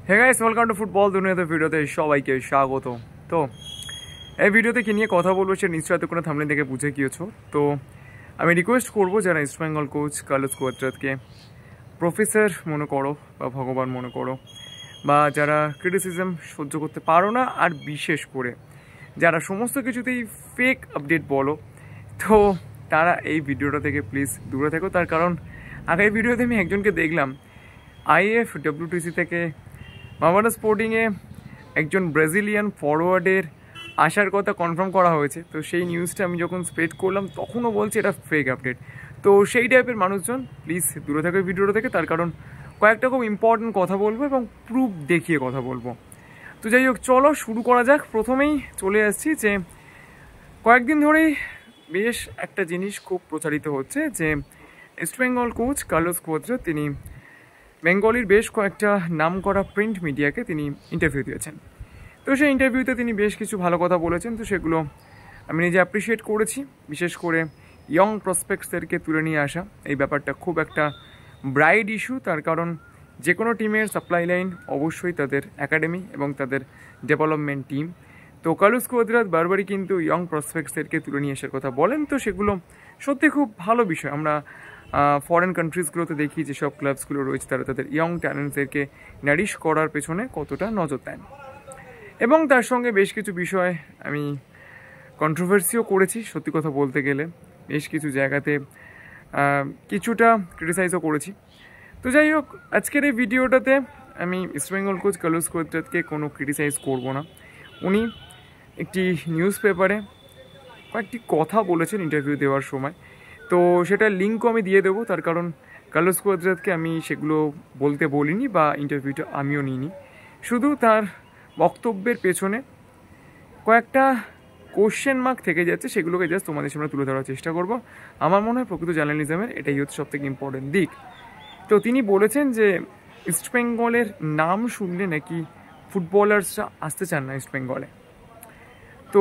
Hey guys, welcome to football দুনিয়াতে ভিডিওতে সবাইকে স্বাগত। তো এই ভিডিওতে কি নিয়ে কথা বলবো সে নিশ্চয়ই এতক্ষণে থাম্বনেল দেখে বুঝে গিয়েছো। তো আমি রিকোয়েস্ট করবো যারা ইস্ট বেঙ্গল কোচ কার্লোস কোয়াদ্রাতকে প্রফেসর মনে করো বা ভগবান মনে করো, বা যারা ক্রিটিসিজম সহ্য করতে পারো না, আর বিশেষ করে যারা সমস্ত কিছুতেই ফেক আপডেট বলো, তো তারা এই ভিডিওটা থেকে প্লিজ দূরে থেকো। তার কারণ আগের ভিডিওতে আমি একজনকে দেখলাম IFWTC থেকে মামানা স্পোর্টিংয়ে একজন ব্রাজিলিয়ান ফরওয়ার্ডের আসার কথা কনফার্ম করা হয়েছে। তো সেই নিউজটা আমি যখন স্প্রেড করলাম তখনও বলছে এটা ফেক আপডেট। তো সেই টাইপের মানুষজন প্লিজ দূরে থাকবে ভিডিওটা থেকে, তার কারণ কয়েকটা খুব ইম্পর্টেন্ট কথা বলবো এবং প্রুফ দেখিয়ে কথা বলবো। তো যাই হোক, চলো শুরু করা যাক। প্রথমেই চলে আসছি যে কয়েকদিন ধরেই বেশ একটা জিনিস খুব প্রচারিত হচ্ছে যে East Bengal coach Carlos Cuadrat তিনি বেঙ্গলির বেশ কয়েকটা নামকরা প্রিন্ট মিডিয়াকে তিনি ইন্টারভিউ দিয়েছেন। তো সেই ইন্টারভিউতে তিনি বেশ কিছু ভালো কথা বলেছেন। তো সেগুলো আমি নিজে অ্যাপ্রিসিয়েট করেছি। বিশেষ করে ইয়ং প্রসপেক্টসদেরকে তুলে নিয়ে আসা, এই ব্যাপারটা খুব একটা ব্রাইড ইস্যু। তার কারণ যে কোনো টিমের সাপ্লাই লাইন অবশ্যই তাদের একাডেমি এবং তাদের ডেভেলপমেন্ট টিম। তো কার্লোস কোয়াদ্রাত বারবারই কিন্তু ইয়ং প্রসপেক্টসদেরকে তুলে নিয়ে আসার কথা বলেন। তো সেগুলো সত্যি খুব ভালো বিষয়। আমরা ফরেন কান্ট্রিজগুলোতে দেখি যেসব ক্লাবসগুলো রয়েছে তারা তাদের ইয়ং ট্যালেন্টসদেরকে নারিশ করার পেছনে কতটা নজর দেন। এবং তার সঙ্গে বেশ কিছু বিষয় আমি কন্ট্রোভার্সিও করেছি, সত্যি কথা বলতে গেলে বেশ কিছু জায়গাতে কিছুটা ক্রিটিসাইজও করেছি। তো যাই হোক, আজকের এই ভিডিওটাতে আমি ইস্ট বেঙ্গল কোচ কার্লোস কোয়াদ্রাতকে কোনো ক্রিটিসাইজ করব না। উনি একটি নিউজ পেপারে কয়েকটি কথা বলেছেন ইন্টারভিউ দেওয়ার সময়। তো সেটার লিঙ্কও আমি দিয়ে দেবো। তার কারণ কার্লোস কোয়াদ্রাতকে আমি সেগুলো বলতে বলিনি বা ইন্টারভিউটা আমিও নিইনি। শুধু তার বক্তব্যের পেছনে কয়েকটা কোশ্চেন মার্ক থেকে যাচ্ছে, সেগুলোকে জাস্ট তোমাদের সামনে তুলে ধরার চেষ্টা করব। আমার মনে হয় প্রকৃত জার্নালিজমের এটাই হচ্ছে সবথেকে ইম্পর্টেন্ট দিক। তো তিনি বলেছেন যে ইস্ট বেঙ্গলের নাম শুনলে নাকি ফুটবলার্সরা আসতে চান না ইস্ট বেঙ্গলে। তো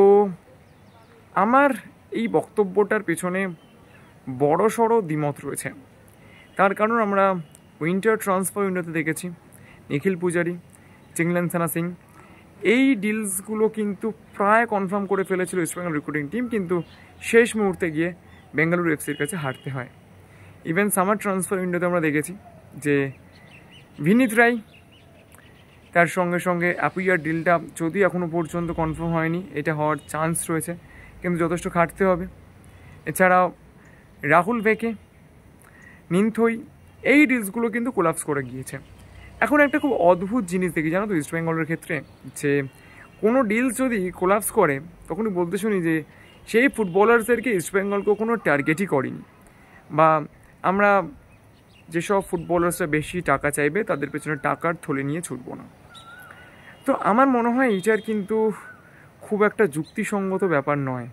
আমার এই বক্তব্যটার পেছনে বড় সড়ো দ্বিমত রয়েছে। তার কারণ আমরা উইন্টার ট্রান্সফার উইন্ডোতে দেখেছি নিখিল পূজারি, চিংলেনসানা সিং, এই ডিলসগুলো কিন্তু প্রায় কনফার্ম করে ফেলেছিল ইস্ট বেঙ্গল রিক্রুটিং টিম, কিন্তু শেষ মুহূর্তে গিয়ে বেঙ্গালুরু এফসির কাছে হারতে হয়। ইভেন সামার ট্রান্সফার উইন্ডোতে আমরা দেখেছি যে ভিনিত রায়, তার সঙ্গে সঙ্গে অ্যাপুইয়ার ডিলটা যদিও এখনও পর্যন্ত কনফার্ম হয়নি, এটা হওয়ার চান্স রয়েছে, কিন্তু যথেষ্ট খাটতে হবে। এছাড়াও রাহুল ভেকে, নিনথই, এই ডিলসগুলো কিন্তু কোলাপস করে গিয়েছে। এখন একটা খুব অদ্ভুত জিনিস দেখি জানো তো ইস্ট বেঙ্গলের ক্ষেত্রে, যে কোনো ডিলস যদি কোলাপস করে তখনই বলতে শুনি যে সেই ফুটবলার্সদেরকে ইস্ট বেঙ্গলকে কোনো টার্গেটই করেনি, বা আমরা যেসব ফুটবলার্সরা বেশি টাকা চাইবে তাদের পেছনে টাকার থলে নিয়ে ছুটবো না। তো আমার মনে হয় এইটার কিন্তু খুব একটা যুক্তিসঙ্গত ব্যাপার নয়।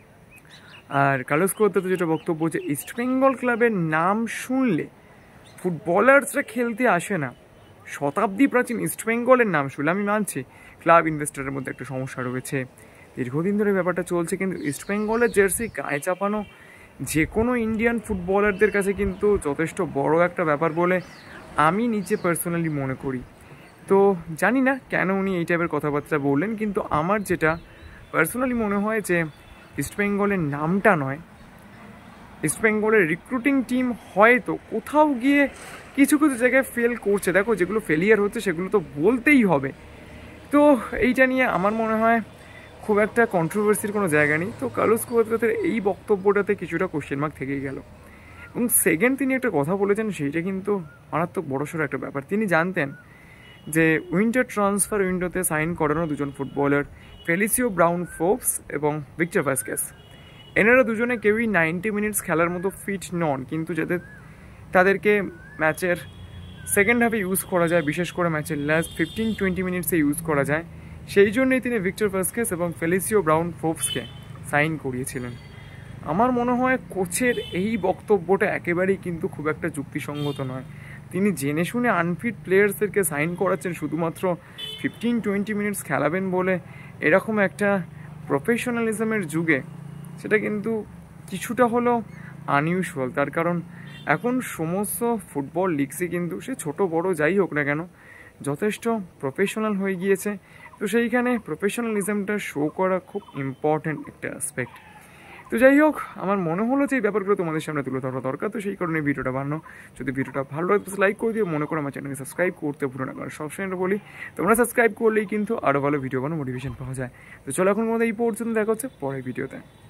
আর কার্লোস কোয়াদ্রাত যেটা বক্তব্য যে ইস্ট বেঙ্গল ক্লাবের নাম শুনলে ফুটবলার্সরা খেলতে আসে না, শতাব্দী প্রাচীন ইস্ট বেঙ্গলের নাম শুনলে, আমি মানছি ক্লাব ইনভেস্টারের মধ্যে একটা সমস্যা রয়েছে, দীর্ঘদিন ধরে ব্যাপারটা চলছে, কিন্তু ইস্ট বেঙ্গলের জার্সি গায়ে চাপানো যে কোনো ইন্ডিয়ান ফুটবলারদের কাছে কিন্তু যথেষ্ট বড় একটা ব্যাপার বলে আমি নিজে পার্সোনালি মনে করি। তো জানি না কেন উনি এই টাইপের কথাবার্তা বললেন, কিন্তু আমার যেটা পার্সোনালি মনে হয় যে ইস্ট বেঙ্গলের নামটা নয়, ইস্ট বেঙ্গলের রিক্রুটিং টিম হয়তো কোথাও গিয়ে কিছু কিছু জায়গায় ফেল করছে। দেখো, যেগুলো ফেলিয়ার হচ্ছে সেগুলো তো বলতেই হবে। তো এইটা নিয়ে আমার মনে হয় খুব একটা কন্ট্রোভার্সির কোনো জায়গা নেই। তো কার্লোস কোয়াদ্রাতের এই বক্তব্যটাতে কিছুটা কোশ্চেন মার্ক থেকেই গেল। এবং সেকেন্ড তিনি একটা কথা বলেছেন, সেইটা কিন্তু মারাত্মক বড়সড় একটা ব্যাপার। তিনি জানতেন যে উইন্টার ট্রান্সফার উইন্ডোতে সাইন করানো দুজন ফুটবলার ফেলিসিও ব্রাউন ফোর্বস এবং ভিক্টর ভাস্কেস, এনারা দুজনে কেউই 90 মিনিটস খেলার মতো ফিট নন, কিন্তু যাদের তাদেরকে ম্যাচের সেকেন্ড হাফে ইউজ করা যায়, বিশেষ করে ম্যাচের লাস্ট 15-20 মিনিটসে ইউজ করা যায়, সেই জন্যই তিনি ভিক্টর ভাস্কেস এবং ফেলিসিও ব্রাউন ফোর্বসকে সাইন করিয়েছিলেন। আমার মনে হয় কোচের এই বক্তব্যটা একেবারেই কিন্তু খুব একটা যুক্তিসঙ্গত নয়। তিনি জেনে শুনে আনফিট প্লেয়ার্সদেরকে সাইন করাচ্ছেন শুধুমাত্র 15-20 মিনিটস খেলাবেন বলে, এরকম একটা প্রফেশনালিজমের যুগে সেটা কিন্তু কিছুটা হলো আনইউজুয়াল। তার কারণ এখন সমস্ত ফুটবল লিগসই কিন্তু, সে ছোট বড় যাই হোক না কেন, যথেষ্ট প্রফেশনাল হয়ে গিয়েছে। তো সেইখানে প্রফেশনালিজমটা শো করা খুব ইম্পর্ট্যান্ট একটা অ্যাসপেক্ট। তো যাই হোক, আমার মনে হলো যে এই ব্যাপারগুলো তোমাদের সামনে তুলে ধরা দরকার, তো সেই কারণে ভিডিওটা বানানো। যদি ভিডিওটা ভালো লাগে তো লাইক করে দিও, মনে করো আমার চ্যানেলকে সাবস্ক্রাইব করতে ভুলো না, কারণ সবসময় বলি তোমরা সাবস্ক্রাইব করলেই কিন্তু আরও ভালো ভিডিও বানানো মোটিভেশন পাওয়া যায়। তো চলো এখন মধ্যে এই পর্যন্ত দেখা হচ্ছে পরের ভিডিওতে।